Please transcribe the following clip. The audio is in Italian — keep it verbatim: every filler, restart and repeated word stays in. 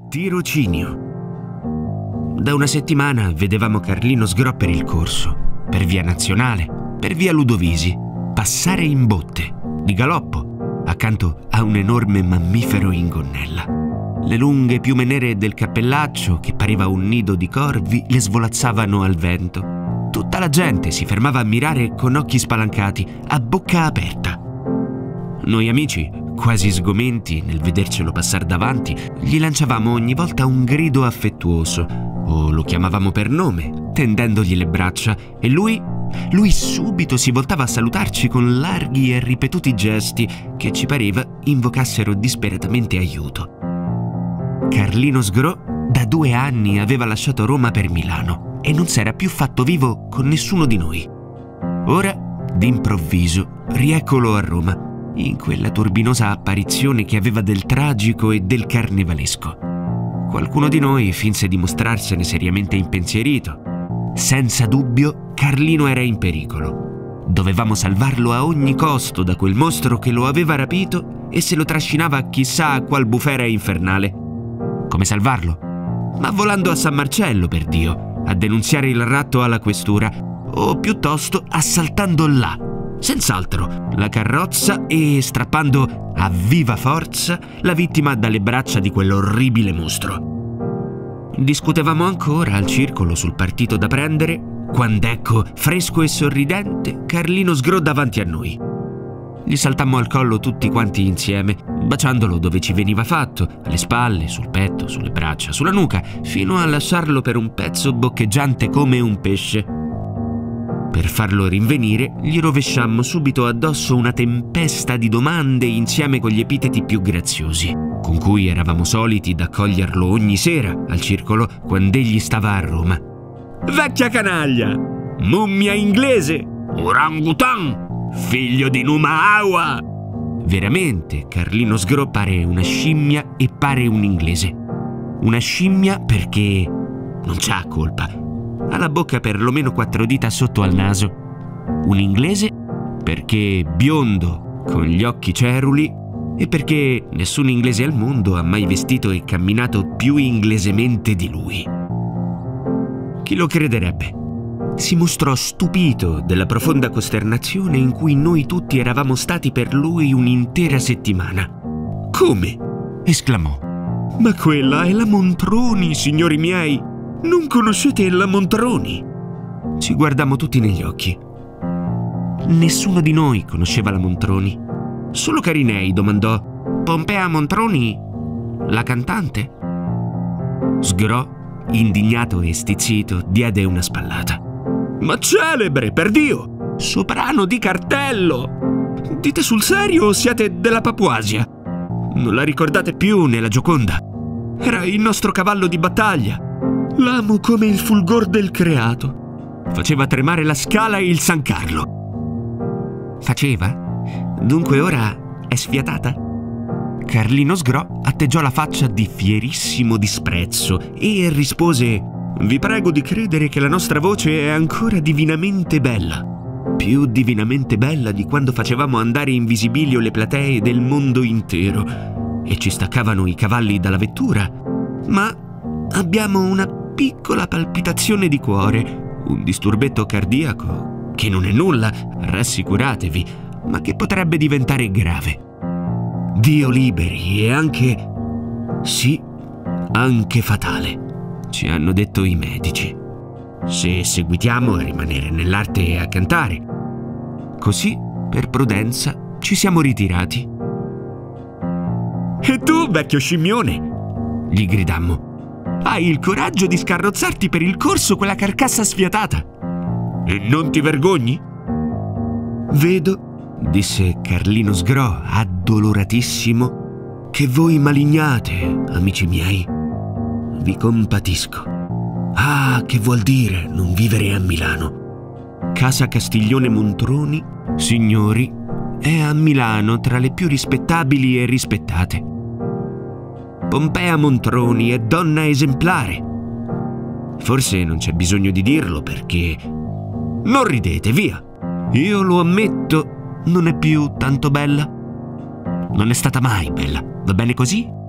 Tirocinio. Da una settimana vedevamo Carlino Sgro per il corso, per via Nazionale, per via Ludovisi, passare in botte, di galoppo, accanto a un enorme mammifero in gonnella. Le lunghe piume nere del cappellaccio, che pareva un nido di corvi, le svolazzavano al vento. Tutta la gente si fermava a mirare con occhi spalancati, a bocca aperta. Noi amici, quasi sgomenti nel vedercelo passare davanti, gli lanciavamo ogni volta un grido affettuoso o lo chiamavamo per nome, tendendogli le braccia, e lui, lui subito si voltava a salutarci con larghi e ripetuti gesti che ci pareva invocassero disperatamente aiuto. Carlino Sgro da due anni aveva lasciato Roma per Milano e non s'era più fatto vivo con nessuno di noi. Ora, d'improvviso, rieccolo a Roma, in quella turbinosa apparizione che aveva del tragico e del carnevalesco. Qualcuno di noi finse di mostrarsene seriamente impensierito. Senza dubbio, Carlino era in pericolo. Dovevamo salvarlo a ogni costo da quel mostro che lo aveva rapito e se lo trascinava chissà a qual bufera infernale. Come salvarlo? Ma volando a San Marcello, per Dio, a denunziare il ratto alla questura, o piuttosto assaltando là, senz'altro, la carrozza e strappando a viva forza la vittima dalle braccia di quell'orribile mostro. Discutevamo ancora al circolo sul partito da prendere, quando ecco, fresco e sorridente, Carlino Sgro davanti a noi. Gli saltammo al collo tutti quanti insieme, baciandolo dove ci veniva fatto, alle spalle, sul petto, sulle braccia, sulla nuca, fino a lasciarlo per un pezzo boccheggiante come un pesce. Per farlo rinvenire, gli rovesciammo subito addosso una tempesta di domande insieme con gli epiteti più graziosi, con cui eravamo soliti d'accoglierlo ogni sera al circolo quando egli stava a Roma. Vecchia canaglia! Mummia inglese! Orangutan! Figlio di Numa Aua! Veramente, Carlino Sgro pare una scimmia e pare un inglese. Una scimmia perché non c'ha colpa. Ha la bocca perlomeno quattro dita sotto al naso. Un inglese perché biondo, con gli occhi ceruli, e perché nessun inglese al mondo ha mai vestito e camminato più inglesemente di lui. Chi lo crederebbe? Si mostrò stupito della profonda costernazione in cui noi tutti eravamo stati per lui un'intera settimana. «Come?» esclamò. «Ma quella è la Montroni, signori miei! Non conoscete la Montroni?» Ci guardammo tutti negli occhi. Nessuno di noi conosceva la Montroni. Solo Carinei domandò: «Pompea Montroni? La cantante?» Sgro, indignato e stizzito, diede una spallata. «Ma celebre, per Dio! Soprano di cartello! Dite sul serio o siete della Papuasia? Non la ricordate più nella Gioconda? Era il nostro cavallo di battaglia. L'amo come il fulgor del creato. Faceva tremare la Scala e il San Carlo». «Faceva? Dunque ora è sfiatata?» Carlino Sgro atteggiò la faccia di fierissimo disprezzo e rispose: «Vi prego di credere che la nostra voce è ancora divinamente bella. Più divinamente bella di quando facevamo andare in visibilio le platee del mondo intero e ci staccavano i cavalli dalla vettura. Ma abbiamo una piccola palpitazione di cuore, un disturbetto cardiaco, che non è nulla, rassicuratevi, ma che potrebbe diventare grave. Dio liberi e anche, sì, anche fatale, ci hanno detto i medici, se seguitiamo a rimanere nell'arte e a cantare». Così, per prudenza, ci siamo ritirati. «E tu, vecchio scimmione?» gli gridammo. «Hai il coraggio di scarrozzarti per il corso quella carcassa sfiatata? E non ti vergogni?» «Vedo», disse Carlino Sgro, addoloratissimo, «che voi malignate, amici miei. Vi compatisco. Ah, che vuol dire non vivere a Milano? Casa Castiglione Montroni, signori, è a Milano tra le più rispettabili e rispettate. Pompea Montroni è donna esemplare. Forse non c'è bisogno di dirlo perché... Non ridete, via! Io lo ammetto, non è più tanto bella. Non è stata mai bella, va bene così?»